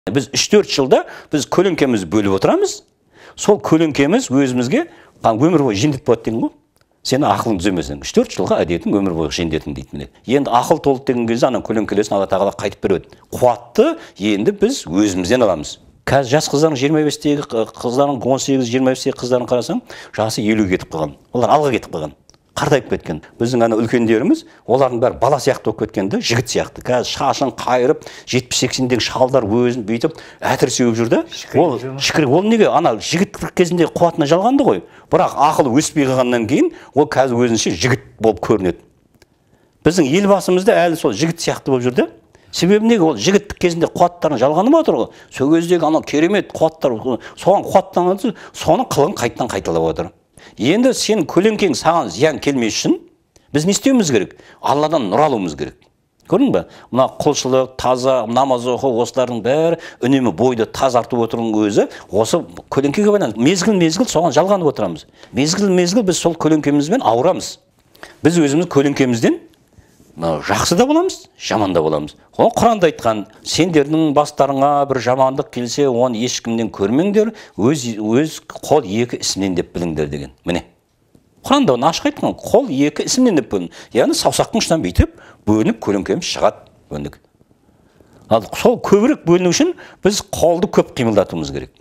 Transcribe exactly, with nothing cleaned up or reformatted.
Біз үш төрт жылда біз көлеңкемізді бөліп отырамыз. Сол көлеңкеміз өзімізге өмір бойы жендет болады деген ғой. Сені ақылың түземесең, үш төрт жылға әдетің өмір бойы жендетің дейді міне. Енді ақыл толды деген кезде ана көлеңкелесін Алла тағала қайтып береді. Қуатты енді біз өзімізден аламыз. Қазір жас қыздардың жиырма бестегі қыздардың он сегіз жиырма бестегі қыздарын қарасаң, жасы елуге кетіп қалған. Олар алға кетіп қалған. Қартайып кеткен. Біздің ана үлкендеріміз, олардың бәрі бала сияқты болып кеткенді, жігіт сияқты. Қазір шашын қайырып, жетпіс сексендегі шалдар өзін бүйтіп әтір сеуіп жүрді. Ол шікір, ол неге ана жігіттік кезінде қуатына жалғанды ғой. Бірақ ақылы өспей қалғаннан кейін, ол қазір өзінше жігіт болып көрінеді. Біздің елбасымызда әлі сол жігіт сияқты болып жүрді. Себебі неге ол жігіттік кезінде қуаттарын жалғаны ма отыр ғой? Сол кездегі ана керемет қуаттар, соған қуаттанады, соның қылығын қайттан қайталап отыр. Енді сен көлеңкең саған зиян келмес үшін біз не істеуіміз керек? Алладан нұр алуымыз керек. Көрдің бе? Мына құлшылық, таза, намаз оқу, осылардың бәрі үнемі бойды тазартып отырудың өзі осы көлеңкеге байланысты. Мезгіл-мезгіл соған жалғанып отырамыз. Мезгіл-мезгіл біз сол көлеңкемізбен ауырамыз. Біз өзіміз көлеңкемізден жақсы да боламыз, жаман да боламыз. Ол Құранда айтқан, сендердің бастарыңа бір жамандық келсе, оны ешкімнен көрмеңдер, өз, өз қол екі ісімнен деп біліңдер деген. Міне. Құранда оны ашық айтқан, қол екі ісімнен деп білің. Яғни саусақтың ұшынан бүйтіп, бөлініп көлеңкеміз шығады. Бөлініп. Ал сол көбірек бөліну үшін біз қолды көп қимылдатуымыз керек.